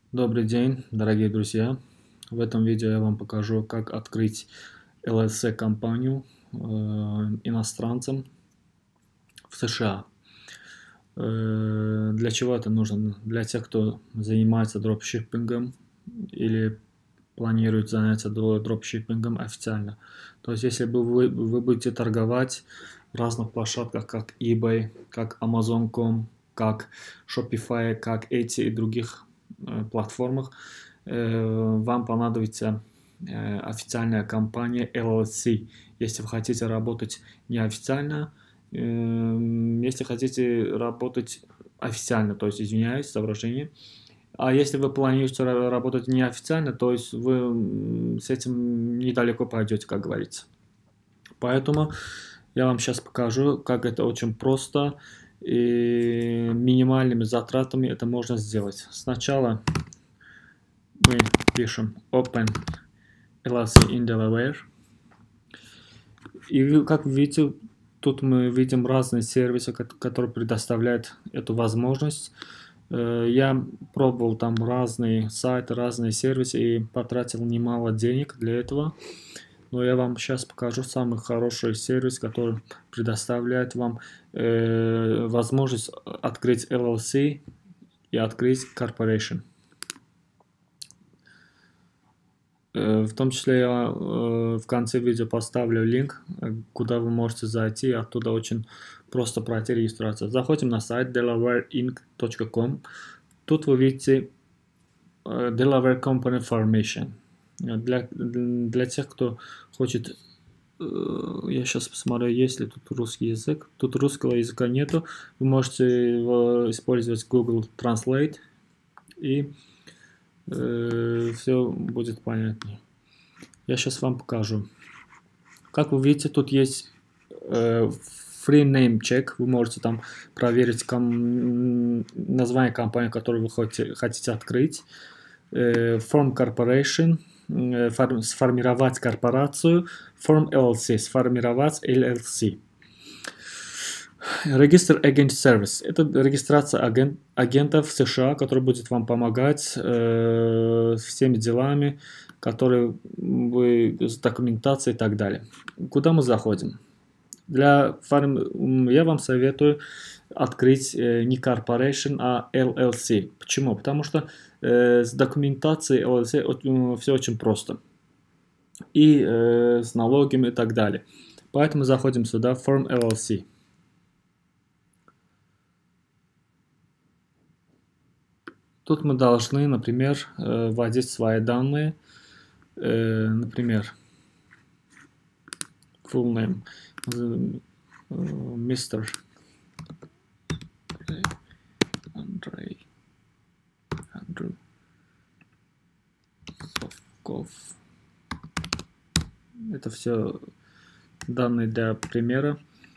Добрый день, дорогие друзья! В этом видео я вам покажу, как открыть LLC-компанию иностранцам в США. Для чего это нужно? Для тех, кто занимается дропшиппингом или планирует заняться дропшиппингом официально. То есть, если вы будете торговать в разных площадках, как eBay, как Amazon.com, как Shopify, как эти и других платформах, вам понадобится официальная компания LLC. Если вы хотите работать неофициально, если хотите работать официально, то есть, извиняюсь за выражение. А если вы планируете работать неофициально, то есть вы с этим недалеко пойдете, как говорится. Поэтому я вам сейчас покажу, как это очень просто и минимальными затратами это можно сделать. Сначала мы пишем Open LLC in Delaware. И как вы видите, тут мы видим разные сервисы, которые предоставляют эту возможность. Я пробовал там разные сайты, разные сервисы и потратил немало денег для этого. Но я вам сейчас покажу самый хороший сервис, который предоставляет вам возможность открыть LLC и открыть Corporation. В том числе я в конце видео поставлю линк, куда вы можете зайти, и оттуда очень просто пройти регистрацию. Заходим на сайт delawareinc.com. Тут вы видите Delaware Company Formation. Для тех, кто хочет, я сейчас посмотрю, есть ли тут русский язык. Тут русского языка нету. Вы можете использовать Google Translate, и все будет понятнее. Я сейчас вам покажу. Как вы видите, тут есть free name check. Вы можете там проверить название компании, которую вы хотите открыть. Form Corporation, сформировать корпорацию. Form LLC, сформировать LLC. Register Agent Service. Это регистрация агентов в США, который будет вам помогать всеми делами, которые вы, с документацией и так далее. Куда мы заходим? Я вам советую открыть не Corporation, а LLC. Почему? Потому что с документацией LLC все очень просто. И с налогами и так далее. Поэтому заходим сюда, Form LLC. Тут мы должны, например, вводить свои данные. Например, full name. Мистер Андрю Совков. Это все данные для примера.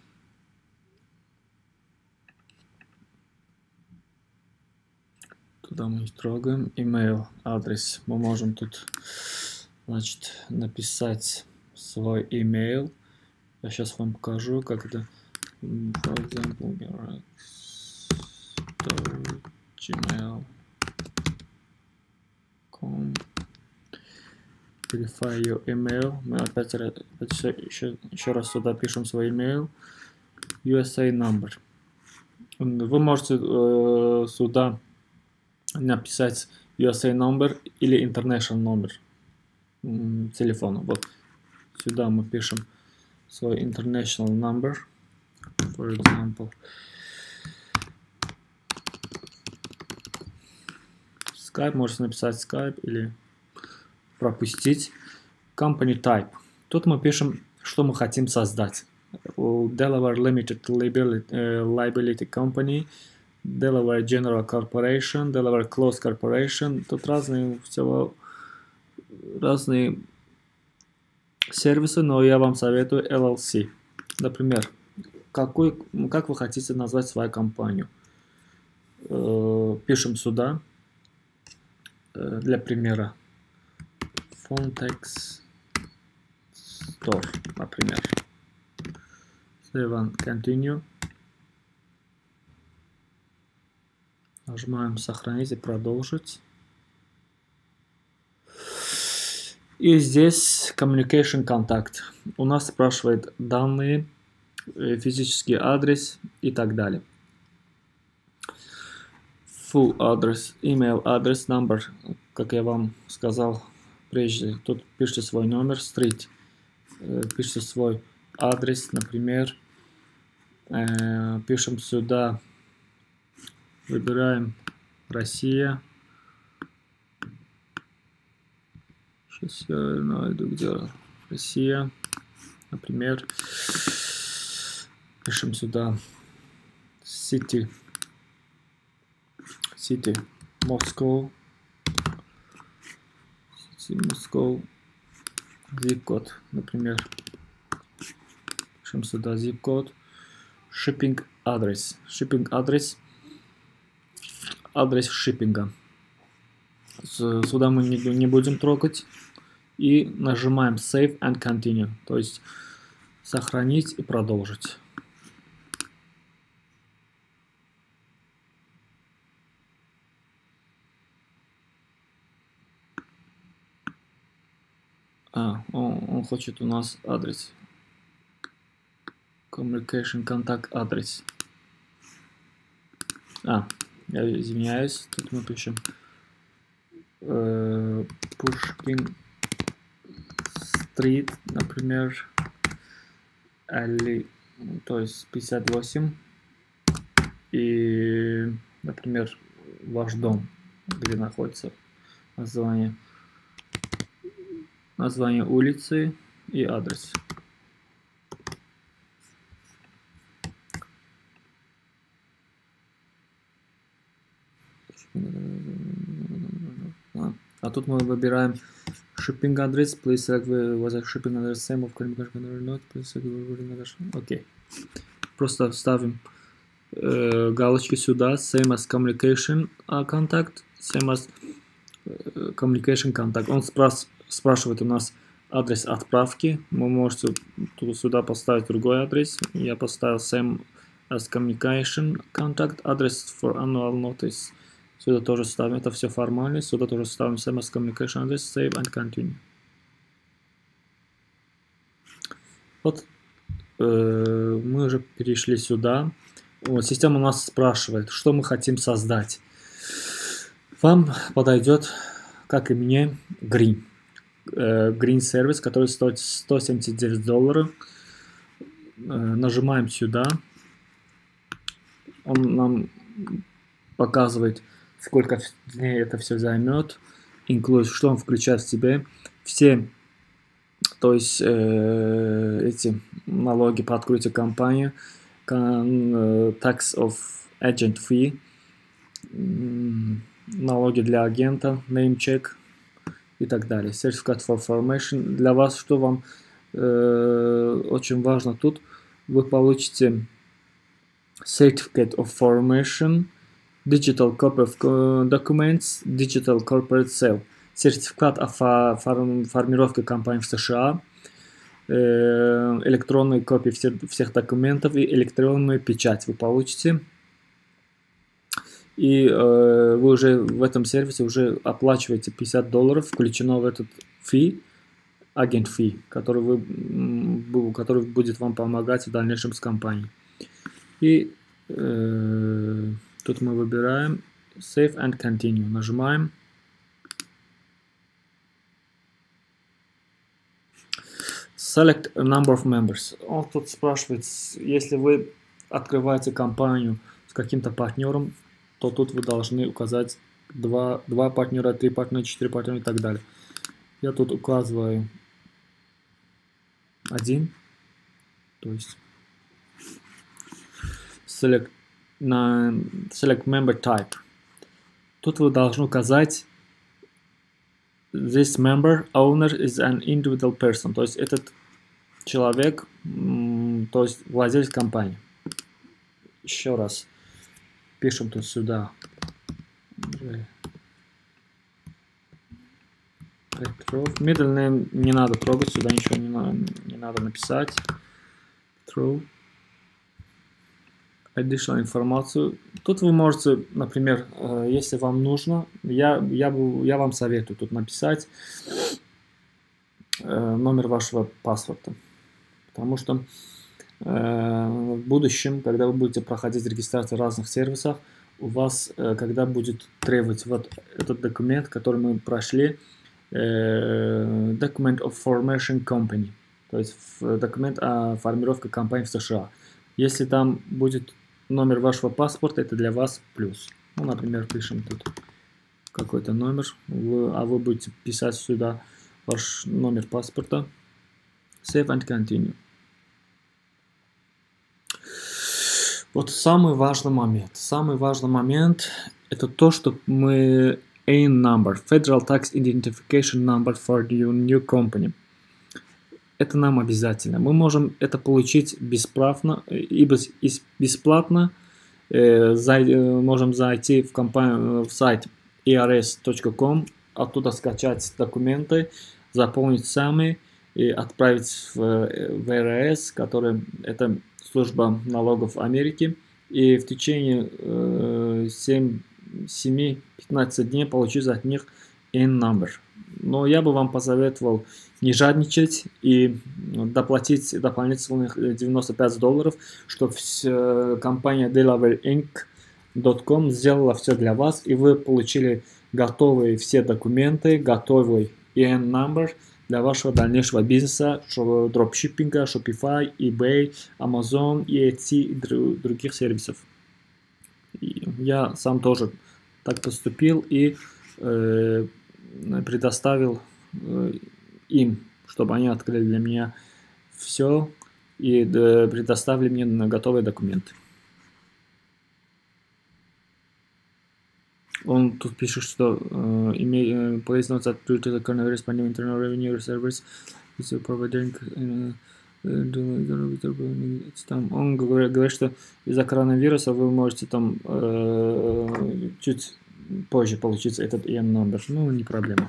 Туда мы трогаем. Email адрес. Мы можем тут, значит, написать свой email. Я сейчас вам покажу, как это. For example, gmail.com. Verify your email. Мы опять еще раз сюда пишем свой email. USA number. Вы можете сюда написать USA number или international номер телефона. Вот сюда мы пишем свой international number. For example, Skype, можете написать Skype или пропустить. Company type. Тут мы пишем, что мы хотим создать. Delaware Limited Liability Company, Delaware General Corporation, Delaware Closed Corporation. Тут разные сервисы, но я вам советую LLC. Например, как вы хотите назвать свою компанию. Пишем сюда, для примера, Fontex Store, например. Save and Continue. Нажимаем сохранить и продолжить. И здесь Communication Contact. У нас спрашивает данные, физический адрес и так далее. Full адрес, email адрес, number, как я вам сказал прежде. Тут пишите свой номер, street, пишите свой адрес, например. Пишем сюда, выбираем Россия. Сейчас я найду, где Россия, например. Пишем сюда City, Moscow, zip код, например. Пишем сюда zip код. Shipping адрес, адрес шиппинга. Сюда мы не будем трогать. И нажимаем Save and Continue, то есть сохранить и продолжить. Он хочет у нас адрес. Communication контакт адрес. Я извиняюсь, тут мы пишем Pushkin Street, например, то есть 58, и, например, ваш дом, где находится название улицы и адрес. А тут мы выбираем shipping адрес. Please select whether shipping address same of communication or not. Please select. Окей. Просто ставим галочки сюда. Same as communication contact. Same as communication contact. Он спрашивает у нас адрес отправки. Вы можете сюда поставить другой адрес. Я поставил same as communication contact. Адрес for annual notice. Сюда тоже ставим, это все формально. Сюда тоже ставим same as communication address, save and continue. Вот мы уже перешли сюда. Вот, система у нас спрашивает, что мы хотим создать. Вам подойдет, как и мне, Green. Green сервис, который стоит $179. Нажимаем сюда. Он нам показывает, сколько дней это все займет, что он включает в себя. Все, то есть эти налоги по открытию компании, tax of agent fee, налоги для агента, name check и так далее. Certificate for formation. Для вас, что вам очень важно тут, вы получите certificate of formation, digital copy of documents, digital corporate sale. Сертификат о формировке компании в США, электронные копии всех документов и электронную печать вы получите. И вы уже в этом сервисе уже оплачиваете $50, включено в этот fee, agent fee, который будет вам помогать в дальнейшем с компанией. И тут мы выбираем Save and Continue. Нажимаем. Select a number of members. Он тут спрашивает, если вы открываете компанию с каким-то партнером, то тут вы должны указать 2 партнера, 3 партнера, 4 партнера и так далее. Я тут указываю 1. То есть Select member type. Тут вы должны указать this member owner is an individual person. То есть этот человек, то есть владелец компании. Еще раз пишем тут сюда. Middle name не надо трогать, сюда ничего не надо написать. True. Additional информацию. Тут вы можете, например, если вам нужно, я вам советую тут написать номер вашего паспорта. Потому что в будущем, когда вы будете проходить регистрацию разных сервисов, у вас, когда будет требовать вот этот документ, который мы прошли, Document of Formation Company, то есть документ о формировке компании в США. Если там будет номер вашего паспорта, это для вас плюс. Ну, например, пишем тут какой-то номер, а вы будете писать сюда ваш номер паспорта. Save and continue. Вот самый важный момент. Самый важный момент это то, что мы AIN number, Federal Tax Identification Number for your new company. Это нам обязательно. Мы можем это получить бесплатно, бесплатно. Можем зайти в сайт ers.com, оттуда скачать документы, заполнить сами и отправить в РС, который это служба налогов Америки, и в течение 7-15 дней получить от них AIN number. Но я бы вам посоветовал не жадничать и доплатить дополнительных $95, чтобы компания DelawareInc.com сделала все для вас, и вы получили готовые все документы, готовый AIN number для вашего дальнейшего бизнеса, дропшиппинга, Shopify, eBay, Amazon, Etsy и других сервисов. Я сам тоже так поступил и предоставил им, чтобы они открыли для меня все и предоставили мне готовые документы. Он тут пишет, что please note that due to the coronavirus pandemic, internal revenue service is providing он говорит, что из-за коронавируса вы можете там чуть позже получить этот AIN number. Ну, не проблема.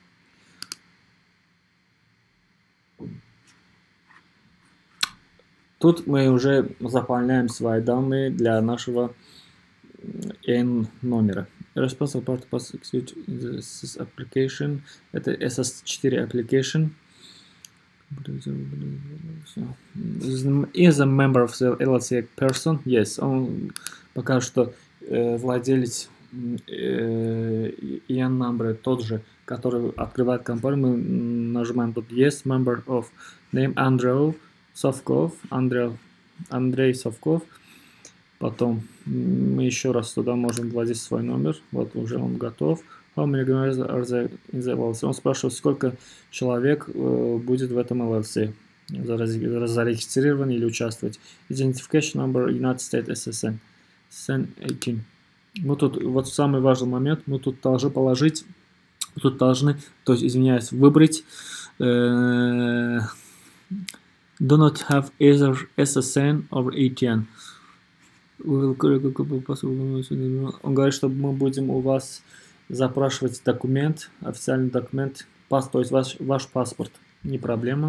Тут мы уже заполняем свои данные для нашего AIN номера. Responsible party must execute this application. Это SS4 application. Is a member of the LLC person? Yes. Он пока что владелец AIN number тот же, который открывает компанию. Мы нажимаем тут Yes, member of name Андрей Совков. Потом мы еще раз туда можем вводить свой номер. Вот уже он готов. How many members are there in the LLC? Он спрашивает, сколько человек будет в этом LLC зарегистрирован или участвовать. Identification number United States SSN. SN 18. Мы тут, вот самый важный момент, мы тут должны положить, то есть, извиняюсь, выбрать do not have either SSN or ATN. Он говорит, что мы будем у вас запрашивать документ, официальный документ, то есть ваш паспорт. Не проблема.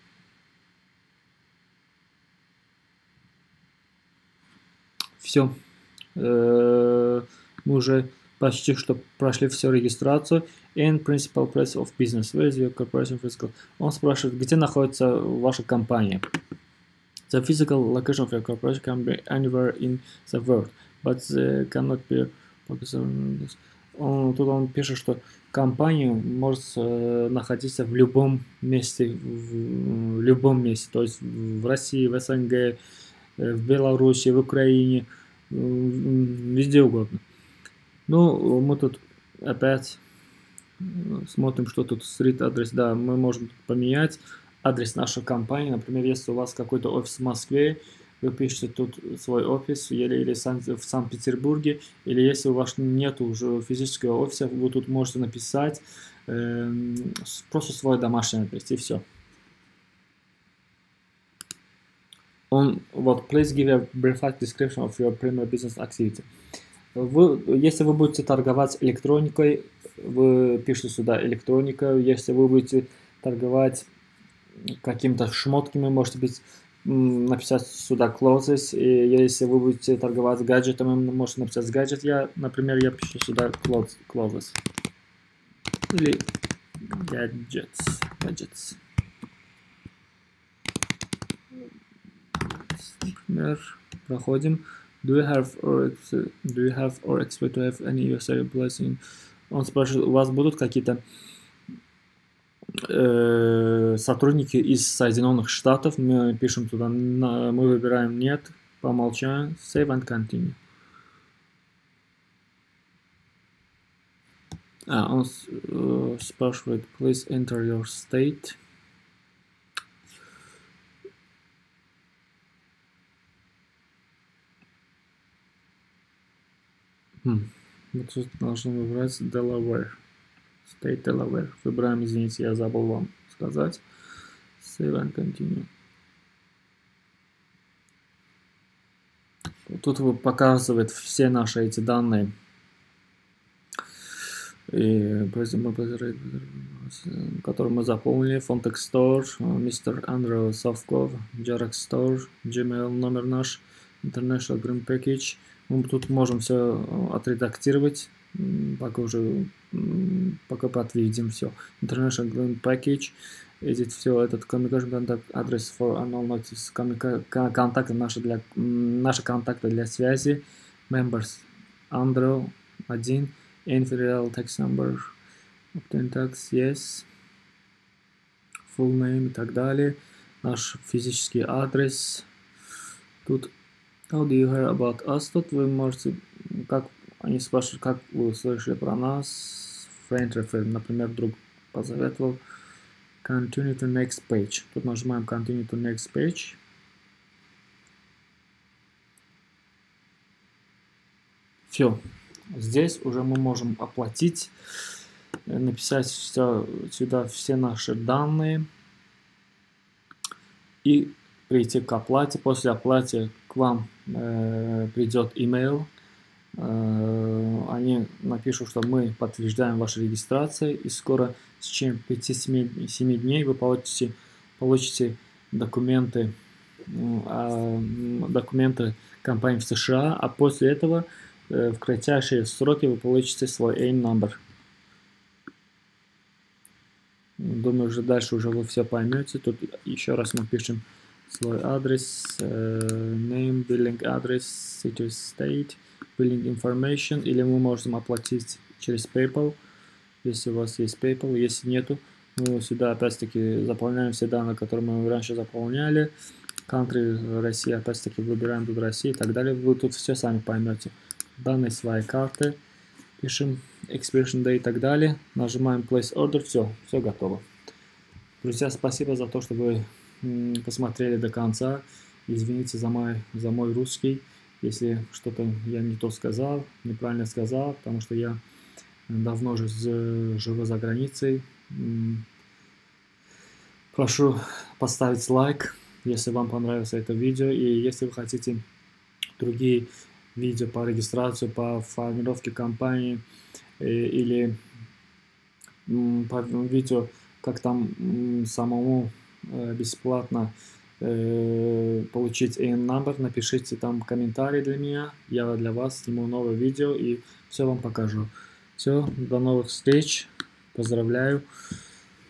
Все. Мы уже почти что прошли всю регистрацию. And principal place of business. Where is your corporation physical? Он спрашивает, где находится ваша компания. The physical location of your corporation can be anywhere in the world, but cannot be focused on this. Тут он пишет, что компания может находиться в любом месте, то есть в России, в СНГ, в Беларуси, в Украине, везде угодно. Ну, мы тут опять смотрим, что тут street адрес. Да, мы можем поменять адрес нашей компании. Например, если у вас какой-то офис в Москве, вы пишете тут свой офис или в Санкт-Петербурге, или если у вас нет уже физического офиса, вы тут можете написать просто свой домашний адрес, и все. Вот, please give a brief description of your primary business activity. Если вы будете торговать электроникой, вы пишете сюда электроника. Если вы будете торговать какими-то шмотками, можете написать сюда clothes. И если вы будете торговать гаджетами, можете написать gadget. Например, я пишу сюда clothes. Или gadgets. Gadgets. Например, проходим. Do you have or expect to have any USA blessing? Он спрашивает, у вас будут какие-то сотрудники из Соединенных Штатов? Мы пишем туда, мы выбираем нет, помолчаем, save and continue. Он спрашивает, please enter your state. Мы тут должны выбрать Delaware. State Delaware. Выбираем, извините, я забыл вам сказать. Save and continue. Тут показывает все наши эти данные. Которые мы заполнили. Fontex Store, Mr. Andrew Softcore, Xerox Store, Gmail номер наш, International Green Package. Мы тут можем все отредактировать, пока подтвердим все. International Green Package, edit все, этот communication contact address for unknown notice, контакты наши контакты для связи, members, Andrew 1, inferior text number, obtain text, yes, full name и так далее, наш физический адрес. Тут how do you hear about us? Тут вы можете, как они спрашивают, как вы услышали про нас. Friend refer, например, друг посоветовал. Continue to next page. Тут нажимаем continue to next page. Все. Здесь уже мы можем оплатить, написать сюда все наши данные и прийти к оплате. После оплаты к вам придет email. Они напишут, что мы подтверждаем вашу регистрацию, и скоро в течение 5-7 дней вы получите документы компании в США, а после этого в кратчайшие сроки вы получите свой AIM number. Думаю, уже дальше уже вы все поймете. Тут еще раз мы пишем свой адрес, name, billing address, city, state, billing information, или мы можем оплатить через PayPal, если у вас есть PayPal. Если нету, мы сюда опять-таки заполняем все данные, которые мы раньше заполняли. Country, Россия, опять-таки выбираем тут Россию и так далее. Вы тут все сами поймете. Данные своей карты, пишем expiration date и так далее, нажимаем place order, все готово. Друзья, спасибо за то, что вы посмотрели до конца. Извините за мой русский, если что-то я не то сказал, неправильно сказал, потому что я давно уже живу за границей. Прошу поставить лайк, если вам понравилось это видео, и если вы хотите другие видео по регистрации, по формировке компании или по видео, как там самому бесплатно получить AIM number, напишите там комментарий для меня, я для вас сниму новое видео и все вам покажу. Все, до новых встреч, поздравляю,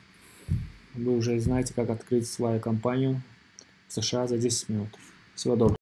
вы уже знаете, как открыть свою компанию в США за 10 минут. Всего доброго.